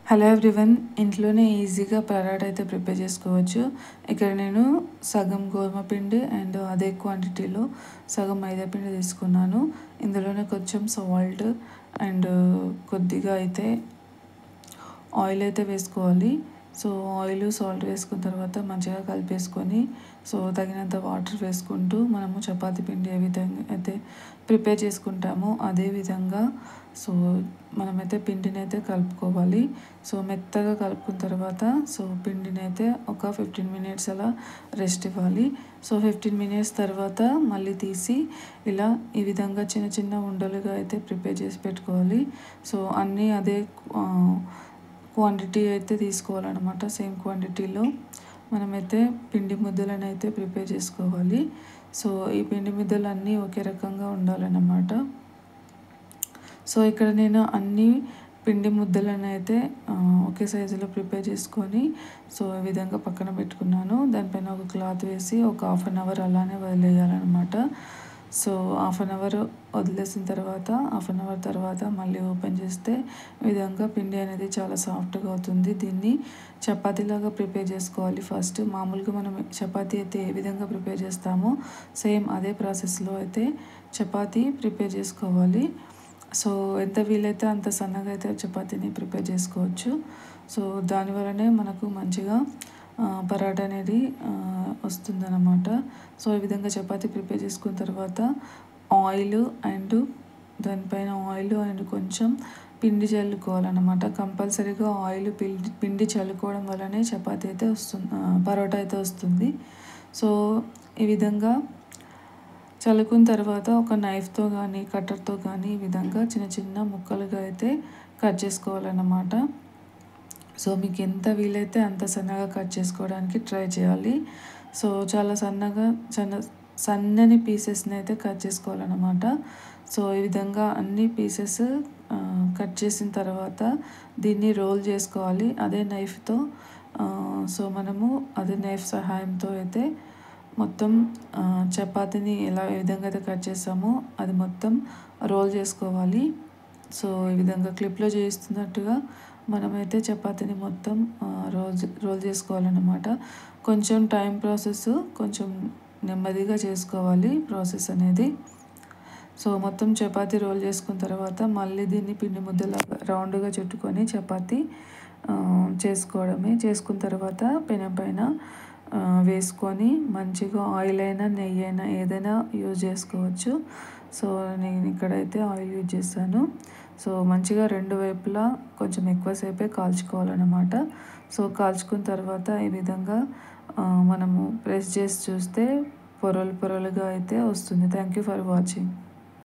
Hello everyone, ఇంట్లోనే ఈజీగా పరాటా అయితే ప్రిపేర్ చేసుకోవచ్చు. ఇక్కడ నేను సగం గోధుమ పిండి అండ్ అదే క్వాంటిటీలో సగం మైదా పిండి తీసుకున్నాను. ఇందులోనే కొంచెం సాల్ట్ అండ్ కొద్దిగా అయితే ఆయిల్ అయితే వేసుకోవాలి. సో ఆయిల్ సాల్ట్ వేసుకున్న తర్వాత మంచిగా కలిపేసుకొని తగినంత వాటర్ వేసుకుంటూ మనము చపాతీ పిండి ఏ విధంగా అయితే ప్రిపేర్ చేసుకుంటామో అదే విధంగా మనమైతే పిండిని అయితే కలుపుకోవాలి. మెత్తగా కలుపుకున్న తర్వాత పిండిని అయితే ఒక 15 మినిట్స్ అలా రెస్ట్ ఇవ్వాలి. 15 మినిట్స్ తర్వాత మళ్ళీ తీసి ఇలా ఈ విధంగా చిన్న చిన్న ఉండలుగా అయితే ప్రిపేర్ చేసి పెట్టుకోవాలి. అన్నీ అదే క్వాంటిటీ అయితే తీసుకోవాలన్నమాట. సేమ్ క్వాంటిటీలో మనమైతే పిండి ముద్దలను అయితే ప్రిపేర్ చేసుకోవాలి. ఈ పిండి ముద్దలు అన్నీ ఒకే రకంగా ఉండాలన్నమాట. ఇక్కడ నేను అన్ని పిండి ముద్దలను అయితే ఒకే సైజులో ప్రిపేర్ చేసుకొని ఈ విధంగా పక్కన పెట్టుకున్నాను. దానిపైన ఒక క్లాత్ వేసి ఒక 1/2 అవర్ అలానే వదిలేయాలన్నమాట. 1/2 అవర్ వదిలేసిన తర్వాత 1/2 అవర్ తర్వాత మళ్ళీ ఓపెన్ చేస్తే ఈ విధంగా పిండి అనేది చాలా సాఫ్ట్గా అవుతుంది. దీన్ని చపాతీలాగా ప్రిపేర్ చేసుకోవాలి. ఫస్ట్ మామూలుగా మనం చపాతీ అయితే ఏ విధంగా ప్రిపేర్ చేస్తామో సేమ్ అదే ప్రాసెస్లో అయితే చపాతీ ప్రిపేర్ చేసుకోవాలి. ఎంత వీలైతే అంత సన్నగా అయితే చపాతీని ప్రిపేర్ చేసుకోవచ్చు. దానివల్లనే మనకు మంచిగా పరాటా అనేది వస్తుందన్నమాట. ఈ విధంగా చపాతీ ప్రిపేర్ చేసుకున్న తర్వాత ఆయిల్ అండ్ దానిపైన ఆయిల్ అండ్ కొంచెం పిండి చల్లుకోవాలన్నమాట. కంపల్సరీగా ఆయిల్ పిండి చల్లుకోవడం వల్లనే చపాతీ అయితే పరోటా అయితే వస్తుంది. ఈ విధంగా చల్లుకున్న తర్వాత ఒక నైఫ్తో కానీ కట్టర్తో కానీ ఈ విధంగా చిన్న చిన్న ముక్కలుగా అయితే కట్ చేసుకోవాలన్నమాట. మీకు ఎంత వీలైతే అంత సన్నగా కట్ చేసుకోవడానికి ట్రై చేయాలి. చాలా సన్నని పీసెస్ని అయితే కట్ చేసుకోవాలన్నమాట. ఈ విధంగా అన్ని పీసెస్ కట్ చేసిన తర్వాత దీన్ని రోల్ చేసుకోవాలి అదే నైఫ్తో. మనము అదే నైఫ్ సహాయంతో అయితే మొత్తం చపాతీని ఏ విధంగా అయితే కట్ చేసామో అది మొత్తం రోల్ చేసుకోవాలి. ఈ విధంగా క్లిప్లో చేస్తున్నట్టుగా మనమైతే చపాతీని మొత్తం రోల్ చేసుకోవాలన్నమాట. కొంచెం టైం ప్రాసెస్, కొంచెం నెమ్మదిగా చేసుకోవాలి ప్రాసెస్ అనేది. మొత్తం చపాతీ రోల్ చేసుకున్న తర్వాత మళ్ళీ దీన్ని పిండి ముద్దలాగా రౌండ్గా చుట్టుకొని చపాతీ చేసుకోవడమే. చేసుకున్న తర్వాత పెనం పైన వేసుకొని మంచిగా ఆయిల్ అయినా నెయ్యి అయినా ఏదైనా యూజ్ చేసుకోవచ్చు. నేను ఇక్కడైతే ఆయిల్ యూజ్ చేశాను. మంచిగా రెండు వైపులా కొంచెం ఎక్కువసేపే కాల్చుకోవాలన్నమాట. కాల్చుకున్న తర్వాత ఈ విధంగా మనము ప్రెస్ చేసి చూస్తే పొరలుగా అయితే వస్తుంది. Thank you for watching.